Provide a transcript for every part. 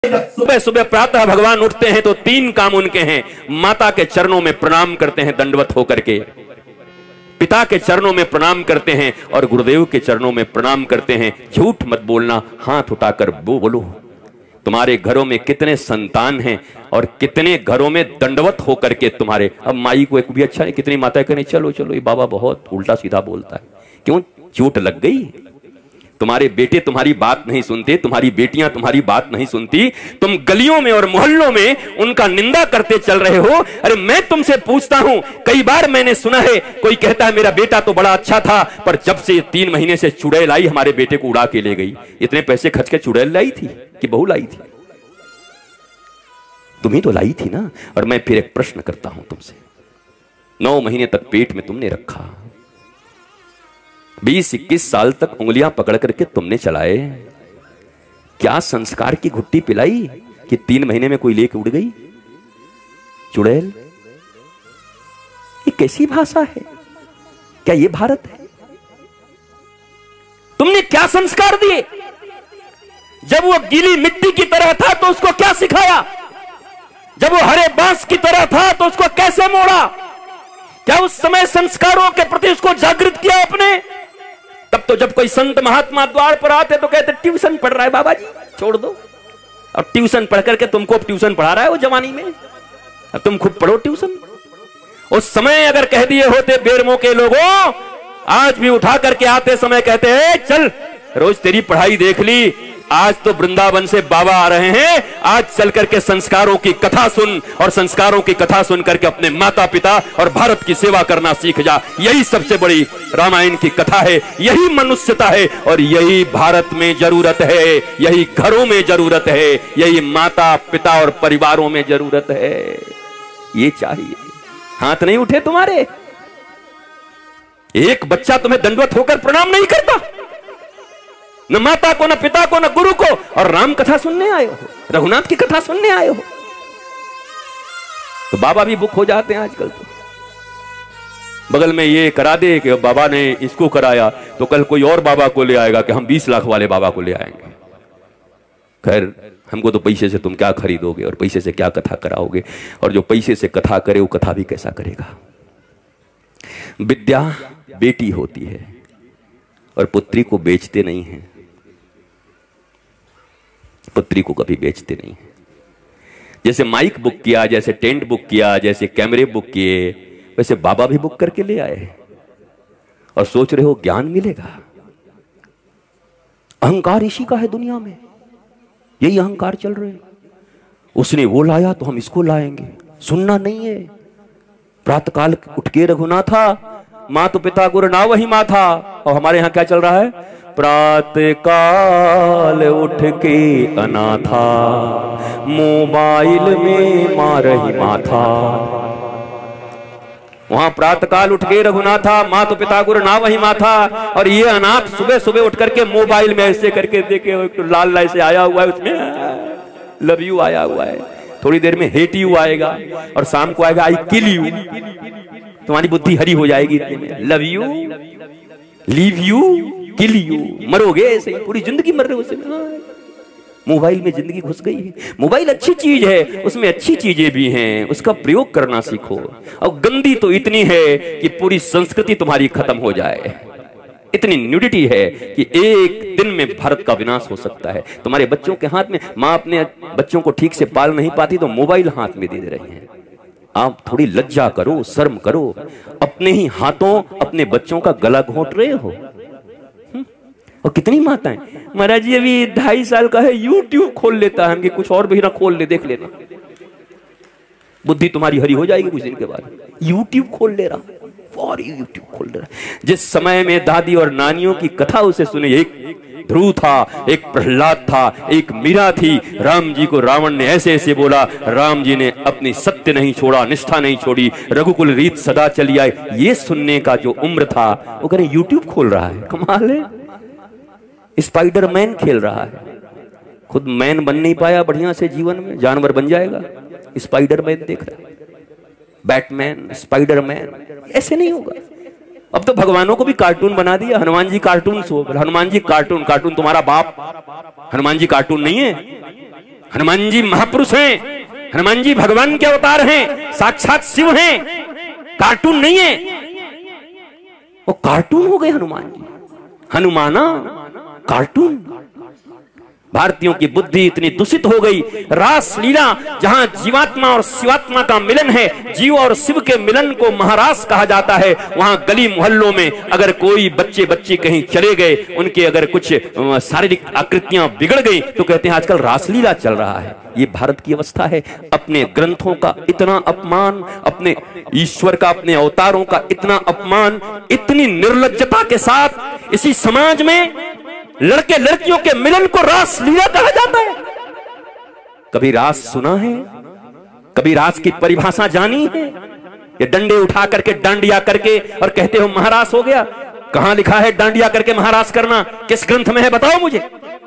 सुबह सुबह प्रातः भगवान उठते हैं तो तीन काम उनके हैं। माता के चरणों में प्रणाम करते हैं दंडवत होकर के, पिता के चरणों में प्रणाम करते हैं और गुरुदेव के चरणों में प्रणाम करते हैं। झूठ मत बोलना, हाथ उठाकर वो बोलो। तुम्हारे घरों में कितने संतान हैं और कितने घरों में दंडवत होकर के तुम्हारे। अब माई को एक भी अच्छा नहीं, कितनी माताएं कहने चलो चलो ये बाबा बहुत उल्टा सीधा बोलता है। क्यों? चोट लग गई। तुम्हारे बेटे तुम्हारी बात नहीं सुनते, तुम्हारी बेटियां तुम्हारी बात नहीं सुनती, तुम गलियों में और मोहल्लों में उनका निंदा करते चल रहे हो। अरे मैं तुमसे पूछता हूं, कई बार मैंने सुना है कोई कहता है मेरा बेटा तो बड़ा अच्छा था, पर जब से 3 महीने से चुड़ैल आई हमारे बेटे को उड़ा के ले गई। इतने पैसे खर्च के चुड़ैल लाई थी कि बहू लाई थी? तुम ही तो लाई थी ना। और मैं फिर एक प्रश्न करता हूं तुमसे, 9 महीने तक पेट में तुमने रखा, 20-21 साल तक उंगलियां पकड़ करके तुमने चलाए, क्या संस्कार की घुट्टी पिलाई कि 3 महीने में कोई लेके उड़ गई चुड़ैल? ये कैसी भाषा है? क्या ये भारत है? तुमने क्या संस्कार दिए? जब वो गीली मिट्टी की तरह था तो उसको क्या सिखाया? जब वो हरे बांस की तरह था तो उसको कैसे मोड़ा? क्या उस समय संस्कारों के प्रति उसको जागृत किया आपने? तब तो जब कोई संत महात्मा द्वार पर आते तो कहते ट्यूशन पढ़ रहा है बाबा जी, छोड़ दो। अब ट्यूशन पढ़ करके तुमको ट्यूशन पढ़ा रहा है वो जवानी में, अब तुम खुद पढ़ो ट्यूशन। उस समय अगर कह दिए होते बेरमो के लोगों, आज भी उठा करके आते समय कहते हैं चल रोज तेरी पढ़ाई देख ली, आज तो वृंदावन से बाबा आ रहे हैं, आज चल करके संस्कारों की कथा सुन और संस्कारों की कथा सुन करके अपने माता पिता और भारत की सेवा करना सीख जा। यही सबसे बड़ी रामायण की कथा है, यही मनुष्यता है और यही भारत में जरूरत है, यही घरों में जरूरत है, यही माता पिता और परिवारों में जरूरत है। ये चाहिए। हाथ नहीं उठे तुम्हारे, एक बच्चा तुम्हें दंडवत होकर प्रणाम नहीं करता, न माता को, न पिता को, न गुरु को, और राम कथा सुनने आए हो, रघुनाथ की कथा सुनने आए हो। तो बाबा भी बुक हो जाते हैं आजकल। तो बगल में ये करा दे कि बाबा ने इसको कराया तो कल कोई और बाबा को ले आएगा कि हम 20 लाख वाले बाबा को ले आएंगे। खैर हमको तो पैसे से तुम क्या खरीदोगे और पैसे से क्या कथा कराओगे, और जो पैसे से कथा करे वो कथा भी कैसा करेगा। विद्या बेटी होती है और पुत्री को बेचते नहीं हैं, पुत्री को कभी बेचते नहीं है। जैसे माइक बुक किया, जैसे टेंट बुक किया, जैसे कैमरे बुक किए, वैसे बाबा भी बुक करके ले आए और सोच रहे हो ज्ञान मिलेगा। अहंकार इसी का है दुनिया में, यही अहंकार चल रहे हैं। उसने वो लाया तो हम इसको लाएंगे, सुनना नहीं है। प्रातःकाल उठ के रघुनाथा, मातु पिता गुरु ना वही माथा। और हमारे यहां क्या चल रहा है? प्रातःकाल उठ के अनाथा, मोबाइल में मारही माथा। वहां प्रातःकाल उठ के रघुनाथा, मातु पिता गुरु ना वही माथा, और ये अनाथ सुबह सुबह उठ करके मोबाइल में ऐसे करके देखे तो लाल लाल से आया हुआ है, उसमें लव यू आया हुआ है, थोड़ी देर में हेट यू आएगा और शाम को आएगा आई किल यू। तुम्हारी बुद्धि हरी हो जाएगी इतने में। Love you, leave you, kill you, मरोगे ऐसे ही, पूरी जिंदगी मर रहे हो उसमें। मोबाइल में जिंदगी घुस गई है। मोबाइल अच्छी चीज है, उसमें अच्छी चीजें भी हैं, उसका प्रयोग करना सीखो। और गंदी तो इतनी है कि पूरी संस्कृति तुम्हारी खत्म हो जाए। इतनी न्यूडिटी है कि एक दिन में भारत का विनाश हो सकता है। तुम्हारे बच्चों के हाथ में, माँ अपने बच्चों को ठीक से पाल नहीं पाती तो मोबाइल हाथ में दे रही है। आप थोड़ी लज्जा करो, शर्म करो। अपने ही हाथों अपने बच्चों का गला घोंट रहे हो। और कितनी माताएं, महाराज जी अभी 2.5 साल का है, यूट्यूब खोल लेता है, हम कुछ और भी ना खोल ले, देख लेना, बुद्धि तुम्हारी हरी हो जाएगी कुछ दिन के बाद। यूट्यूब खोल ले रहा, और यूट्यूब खोल रहा। जिस समय में दादी और नानियों की कथा उसे सुने, एक ध्रुव था, एक प्रहलाद था, एक मीरा थी। राम जी को रावण ने ऐसे ऐसे बोला, राम जी ने अपनी सत्य नहीं छोड़ा, निष्ठा नहीं छोड़ी, रघुकुल रीत सदा चली आई। ये सुनने का जो उम्र था वो करें यूट्यूब खोल रहा है। कमाल है। स्पाइडरमैन खेल रहा है, खुद मैन बन नहीं पाया बढ़िया से जीवन में, जानवर बन जाएगा। स्पाइडरमैन देख रहा है, बैटमैन, स्पाइडरमैन, ऐसे नहीं होगा। अब तो भगवानों को भी कार्टून बना दिया। Hanuman ji cartoon show, Hanuman ji cartoon, cartoon तुम्हारा बाप, हनुमान जी कार्टून नहीं है। हनुमान जी महापुरुष हैं, हनुमान जी भगवान के अवतार हैं, साक्षात शिव हैं, कार्टून नहीं है। वो कार्टून हो गए हनुमान जी, हनुमाना कार्टून। भारतीयों की बुद्धि इतनी दूषित हो गई। रास लीला जहां जीवात्मा और शिवात्मा का मिलन है, जीव और शिव के मिलन को महारास कहा जाता है, वहां गली मोहल्लों में अगर कोई बच्चे कहीं चले गए, उनके अगर कुछ शारीरिक आकृतियां बिगड़ गई तो कहते हैं आजकल रासलीला चल रहा है। ये भारत की अवस्था है। अपने ग्रंथों का इतना अपमान, अपने ईश्वर का, अपने अवतारों का इतना अपमान, इतनी निर्लज्जता के साथ इसी समाज में लड़के लड़कियों के मिलन को रास लीला कहा जाता है। कभी रास सुना है? कभी रास की परिभाषा जानी है? ये डंडे उठा करके डांडिया करके और कहते हो महारास हो गया। कहां लिखा है डांडिया करके महारास करना? किस ग्रंथ में है बताओ मुझे।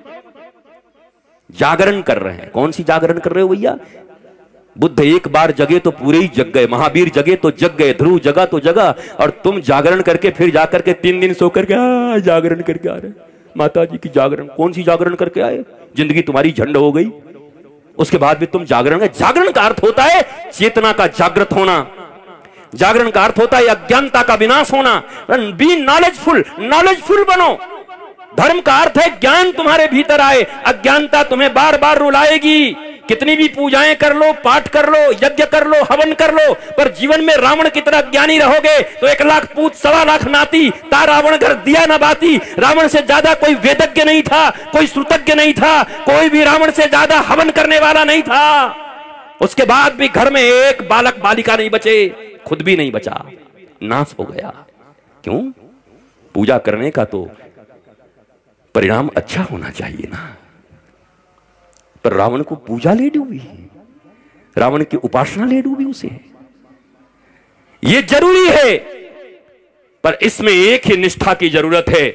जागरण कर रहे हैं। कौन सी जागरण कर रहे हो भैया? बुद्ध एक बार जगे तो पूरे ही जग गए, महावीर जगे तो जग गए, ध्रुव जगा तो जगा, और तुम जागरण करके फिर जाकर के 3 दिन सो करके जागरण करके आ रहे। माता जी की जागरण, कौन सी जागरण करके आए? जिंदगी तुम्हारी झंड हो गई, उसके बाद भी तुम जागरण। जागरण का अर्थ होता है चेतना का जागृत होना। जागरण का अर्थ होता है अज्ञानता का विनाश होना। बी नॉलेजफुल, नॉलेजफुल बनो। धर्म का अर्थ है ज्ञान तुम्हारे भीतर आए। अज्ञानता तुम्हें बार बार रुलाएगी। कितनी भी पूजाएं कर लो, पाठ कर लो, यज्ञ कर लो, हवन कर लो, पर जीवन में रावण की तरह ज्ञानी रहोगे तो 1 लाख पूत 1.25 लाख नाती, ता रावण घर दिया न बाती। रावण से ज्यादा कोई वेदज्ञ नहीं था, कोई श्रुतज्ञ नहीं था, कोई भी रावण से ज्यादा हवन करने वाला नहीं था। उसके बाद भी घर में एक बालक बालिका नहीं बचे, खुद भी नहीं बचा, नाश हो गया। क्यों? पूजा करने का तो परिणाम अच्छा होना चाहिए ना। पर रावण को पूजा ले डूबी, रावण की उपासना ले डूबी उसे। यह जरूरी है, पर इसमें एक ही निष्ठा की जरूरत है।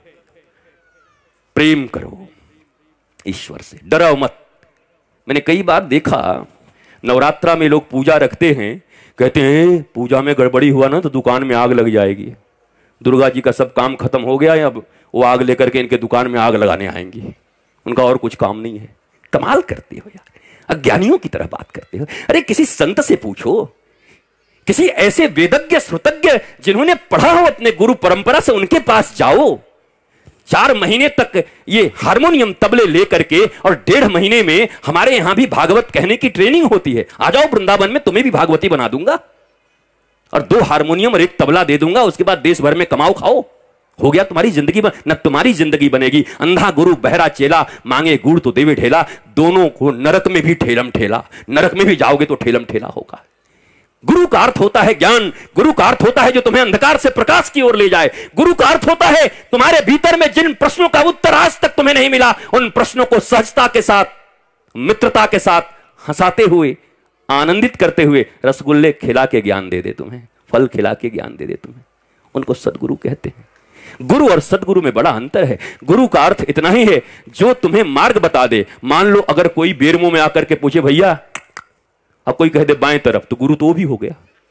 प्रेम करो ईश्वर से, डरो मत। मैंने कई बार देखा नवरात्रा में लोग पूजा रखते हैं, कहते हैं पूजा में गड़बड़ी हुआ ना तो दुकान में आग लग जाएगी। दुर्गा जी का सब काम खत्म हो गया है, अब वो आग लेकर के इनके दुकान में आग लगाने आएंगी। उनका और कुछ काम नहीं है। कमाल करते हो यार, अज्ञानियों की तरह बात करते हो। अरे किसी संत से पूछो, किसी ऐसे वेदज्ञ श्रुतज्ञ जिन्होंने पढ़ा हो अपने गुरु परंपरा से, उनके पास जाओ। 4 महीने तक ये हारमोनियम तबले लेकर के और 1.5 महीने में हमारे यहां भी भागवत कहने की ट्रेनिंग होती है। आ जाओ वृंदावन में, तुम्हें भी भागवती बना दूंगा और 2 हारमोनियम और 1 तबला दे दूंगा। उसके बाद देश भर में कमाओ खाओ, हो गया तुम्हारी जिंदगी। न तुम्हारी जिंदगी बनेगी। अंधा गुरु बहरा चेला, मांगे गुड़ तो देवे ढेला। दोनों को नरक में भी ठेलम ठेला, नरक में भी जाओगे तो ठेलम ठेला होगा। गुरु का अर्थ होता है ज्ञान। गुरु का अर्थ होता है जो तुम्हें अंधकार से प्रकाश की ओर ले जाए। गुरु का अर्थ होता है तुम्हारे भीतर में जिन प्रश्नों का उत्तर आज तक तुम्हें नहीं मिला, उन प्रश्नों को सहजता के साथ, मित्रता के साथ, हंसाते हुए, आनंदित करते हुए रसगुल्ले खिला के ज्ञान दे दे तुम्हें, फल खिला के ज्ञान दे दे तुम्हें। उनको सदगुरु कहते हैं। गुरु और सदगुरु में बड़ा अंतर है। गुरु का अर्थ इतना ही है जो तुम्हें मार्ग बता दे। मान लो अगर कोई बेरमो में आकर के पूछे भैया, अब कोई कह दे बाएं तरफ, तो गुरु तो वो भी हो गया।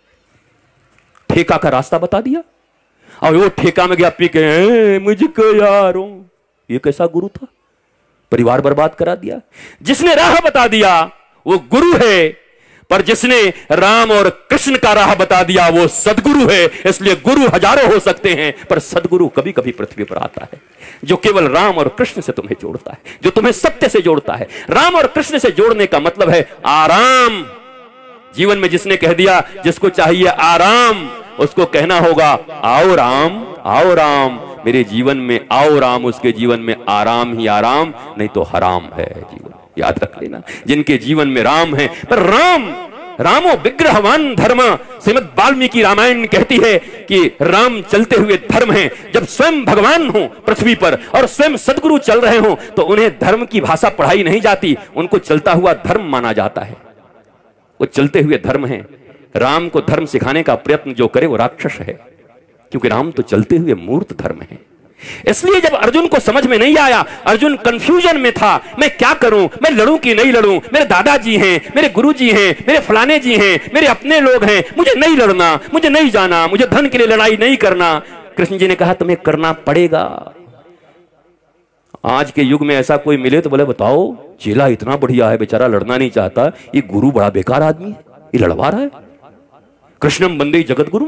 ठेका का रास्ता बता दिया और वो ठेका में गया पी के मुझको यारो। ये कैसा गुरु था? परिवार बर्बाद करा दिया। जिसने राह बता दिया वो गुरु है, पर जिसने राम और कृष्ण का राह बता दिया वो सदगुरु है। इसलिए गुरु हजारों हो सकते हैं, पर सदगुरु कभी कभी पृथ्वी पर आता है, जो केवल राम और कृष्ण से तुम्हें जोड़ता है, जो तुम्हें सत्य से जोड़ता है। राम और कृष्ण से जोड़ने का मतलब है आराम। जीवन में जिसने कह दिया जिसको चाहिए आराम, उसको कहना होगा आओ राम, आओ राम मेरे जीवन में, आओ राम। उसके जीवन में आराम ही आराम, नहीं तो हराम है जीवन। याद रख लेना, जिनके जीवन में राम है। पर रामो विग्रहवान धर्म, श्रीमद् वाल्मीकि रामायण कहती है कि राम चलते हुए धर्म है। जब स्वयं भगवान हो पृथ्वी पर और स्वयं सदगुरु चल रहे हो तो उन्हें धर्म की भाषा पढ़ाई नहीं जाती, उनको चलता हुआ धर्म माना जाता है। वो चलते हुए धर्म है। राम को धर्म सिखाने का प्रयत्न जो करे वो राक्षस है, क्योंकि राम तो चलते हुए मूर्त धर्म है। इसलिए जब अर्जुन को समझ में नहीं आया, अर्जुन कंफ्यूजन में था, मैं क्या करूं, मैं लड़ूं कि नहीं लड़ूं, मेरे दादाजी हैं, मेरे गुरुजी हैं, मेरे फलाने जी हैं, मेरे अपने लोग हैं, मुझे नहीं लड़ना, मुझे नहीं जाना, मुझे धन के लिए लड़ाई नहीं करना। कृष्ण जी ने कहा तुम्हें करना पड़ेगा। आज के युग में ऐसा कोई मिले तो बोले बताओ चेला इतना बढ़िया है, बेचारा लड़ना नहीं चाहता, ये गुरु बड़ा बेकार आदमी है, ये लड़वा रहा है। कृष्णम वंदे जगत गुरु।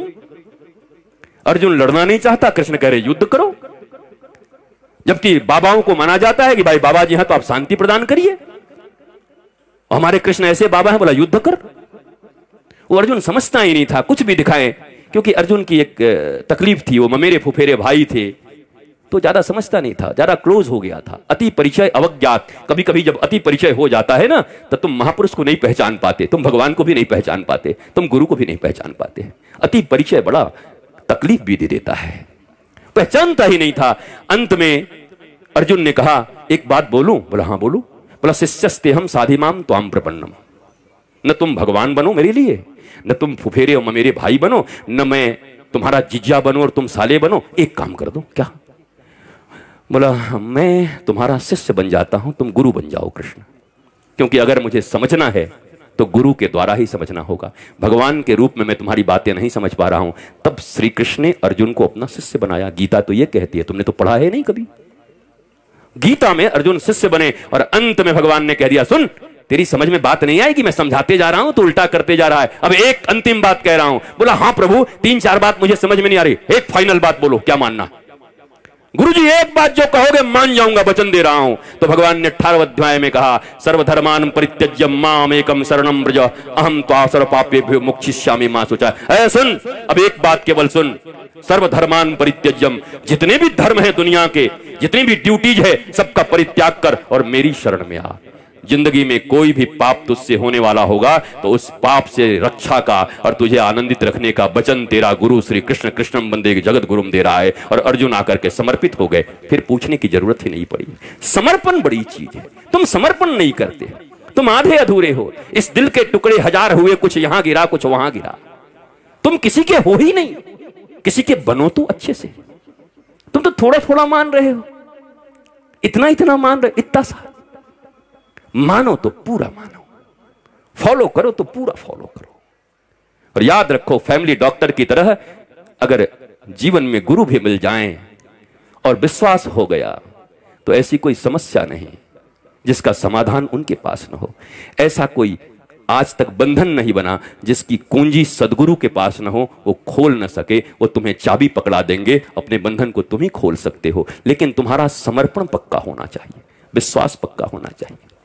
अर्जुन लड़ना नहीं चाहता, कृष्ण कह रहे युद्ध करो। जबकि बाबाओं को माना जाता है कि भाई बाबा जी हैं तो आप शांति प्रदान करिए, हमारे कृष्ण ऐसे बाबा हैं, बोला युद्ध कर। वो अर्जुन समझता ही नहीं था, कुछ भी दिखाएं, क्योंकि अर्जुन की एक तकलीफ थी, वो ममेरे फुफेरे भाई थे, तो ज्यादा समझता नहीं था, ज्यादा क्लोज हो गया था। अति परिचय अवज्ञात। कभी कभी जब अति परिचय हो जाता है ना, तो तुम महापुरुष को नहीं पहचान पाते, तुम भगवान को भी नहीं पहचान पाते, तुम गुरु को भी नहीं पहचान पाते। अति परिचय बड़ा तकलीफ भी दे देता है, पहचानता ही नहीं था। अंत में अर्जुन ने कहा एक बात बोलूं? बोला हाँ बोलूं। बोला शिष्यस्ते हम साधिमाम त्वाम प्रपन्नम। न तुम भगवान बनो मेरे लिए, न तुम फुफेरे और मेरे भाई बनो, न मैं तुम्हारा जिज्जा बनो और तुम साले बनो। एक काम कर दो। क्या? बोला मैं तुम्हारा शिष्य बन जाता हूं, तुम गुरु बन जाओ कृष्ण। क्योंकि अगर मुझे समझना है तो गुरु के द्वारा ही समझना होगा। भगवान के रूप में मैं तुम्हारी बातें नहीं समझ पा रहा हूं। तब श्री कृष्ण ने अर्जुन को अपना शिष्य बनाया। गीता तो ये कहती है, तुमने तो पढ़ा है नहीं कभी। गीता में अर्जुन शिष्य बने और अंत में भगवान ने कह दिया सुन, तेरी समझ में बात नहीं आएगी, मैं समझाते जा रहा हूं तो उल्टा करते जा रहा है। अब एक अंतिम बात कह रहा हूं। बोला हाँ प्रभु, 3-4 बात मुझे समझ में नहीं आ रही, एक फाइनल बात बोलो, क्या मानना? गुरुजी एक बात जो कहोगे मान जाऊंगा, वचन दे रहा हूं। तो भगवान ने 18वें अध्याय में कहा सर्वधर्मान परित्यज्य माम एकम शरणम व्रज अहम त्वा सर्व पापेभ्यो मोक्षयिष्यामि मा शुचा। ऐ सुन, अब एक बात केवल सुन, सर्वधर्मान परित्यज्यम, जितने भी धर्म है दुनिया के, जितनी भी ड्यूटीज है, सबका परित्याग कर और मेरी शरण में आ। जिंदगी में कोई भी पाप तुझसे होने वाला होगा तो उस पाप से रक्षा का और तुझे आनंदित रखने का वचन तेरा गुरु श्री कृष्ण कृष्णम वंदे जगत गुरुम दे रहा है। और अर्जुन आकर के समर्पित हो गए, फिर पूछने की जरूरत ही नहीं पड़ी। समर्पण बड़ी चीज है। तुम समर्पण नहीं करते, तुम आधे अधूरे हो। इस दिल के टुकड़े 1000 हुए, कुछ यहां गिरा कुछ वहां गिरा। तुम किसी के हो ही नहीं, किसी के बनो तो अच्छे से। तुम तो थोड़ा थोड़ा मान रहे हो, इतना इतना मान रहे, इतना सा मानो तो पूरा मानो, फॉलो करो तो पूरा फॉलो करो। और याद रखो, फैमिली डॉक्टर की तरह अगर जीवन में गुरु भी मिल जाएं और विश्वास हो गया तो ऐसी कोई समस्या नहीं जिसका समाधान उनके पास न हो। ऐसा कोई आज तक बंधन नहीं बना जिसकी कुंजी सदगुरु के पास न हो, वो खोल न सके। वो तुम्हें चाबी पकड़ा देंगे, अपने बंधन को तुम ही खोल सकते हो, लेकिन तुम्हारा समर्पण पक्का होना चाहिए, विश्वास पक्का होना चाहिए।